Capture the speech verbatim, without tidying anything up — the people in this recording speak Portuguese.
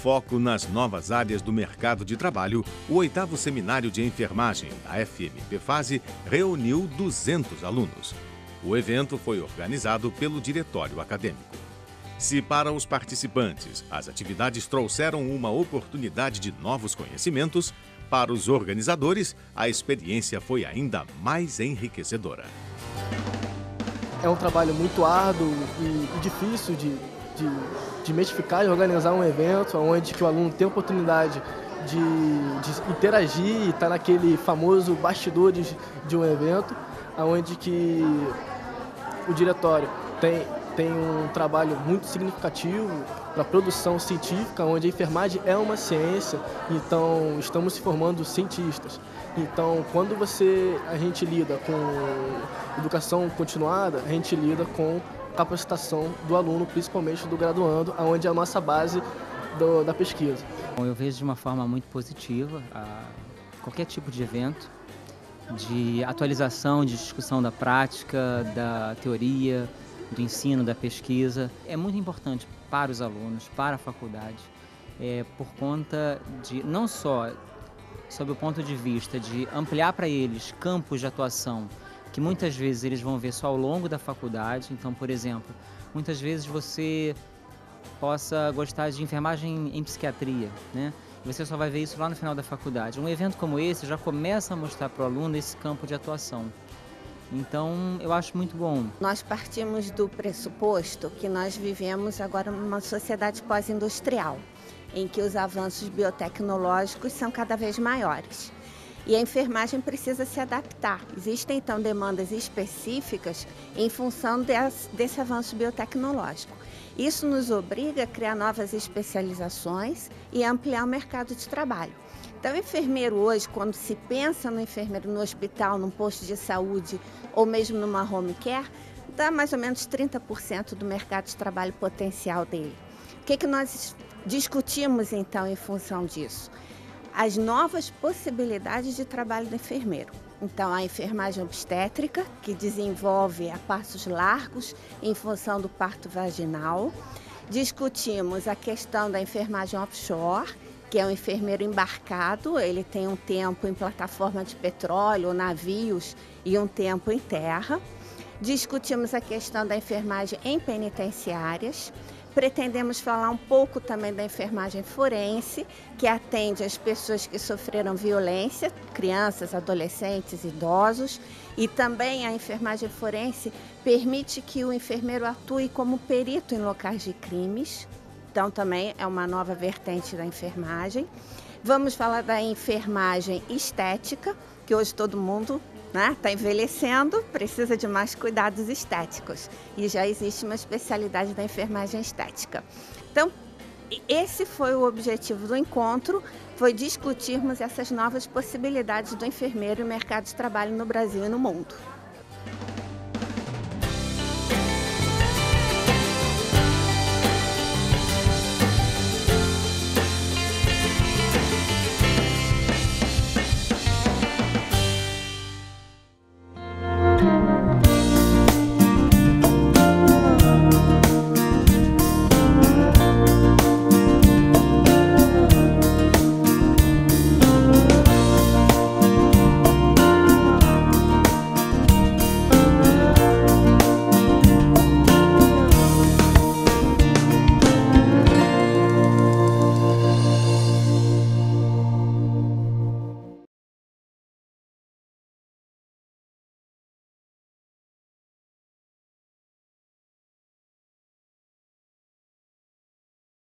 foco nas novas áreas do mercado de trabalho, o oitavo Seminário de Enfermagem da F M P Fase reuniu duzentos alunos. O evento foi organizado pelo Diretório Acadêmico. Se para os participantes as atividades trouxeram uma oportunidade de novos conhecimentos, para os organizadores a experiência foi ainda mais enriquecedora. É um trabalho muito árduo e, e difícil de, de, de mestificar e organizar um evento onde que o aluno tem a oportunidade de, de interagir e estar naquele famoso bastidores de um evento, onde que o diretório tem, tem um trabalho muito significativo para a produção científica, onde a enfermagem é uma ciência, então estamos se formando cientistas. Então, quando você, a gente lida com educação continuada, a gente lida com capacitação do aluno, principalmente do graduando, onde é a nossa base do, da pesquisa. Eu vejo de uma forma muito positiva a qualquer tipo de evento, de atualização, de discussão da prática, da teoria, do ensino, da pesquisa. É muito importante para os alunos, para a faculdade, é, por conta de não só sob o ponto de vista de ampliar para eles campos de atuação que muitas vezes eles vão ver só ao longo da faculdade. Então, por exemplo, muitas vezes você possa gostar de enfermagem em psiquiatria, né? E você só vai ver isso lá no final da faculdade. Um evento como esse já começa a mostrar para o aluno esse campo de atuação. Então, eu acho muito bom. Nós partimos do pressuposto que nós vivemos agora numa sociedade pós-industrial, em que os avanços biotecnológicos são cada vez maiores. E a enfermagem precisa se adaptar. Existem, então, demandas específicas em função desse, desse avanço biotecnológico. Isso nos obriga a criar novas especializações e ampliar o mercado de trabalho. Então, o enfermeiro hoje, quando se pensa no enfermeiro no hospital, num posto de saúde ou mesmo numa home care, dá mais ou menos trinta por cento do mercado de trabalho potencial dele. O que, que nós discutimos, então, em função disso? As novas possibilidades de trabalho do enfermeiro. Então, a enfermagem obstétrica, que desenvolve a passos largos em função do parto vaginal. Discutimos a questão da enfermagem offshore, que é um enfermeiro embarcado, ele tem um tempo em plataforma de petróleo, navios e um tempo em terra. Discutimos a questão da enfermagem em penitenciárias. Pretendemos falar um pouco também da enfermagem forense, que atende as pessoas que sofreram violência, crianças, adolescentes, idosos. E também a enfermagem forense permite que o enfermeiro atue como perito em locais de crimes. Então, também é uma nova vertente da enfermagem. Vamos falar da enfermagem estética, que hoje todo mundo está, né, envelhecendo, precisa de mais cuidados estéticos. E já existe uma especialidade da enfermagem estética. Então, esse foi o objetivo do encontro, foi discutirmos essas novas possibilidades do enfermeiro e mercado de trabalho no Brasil e no mundo.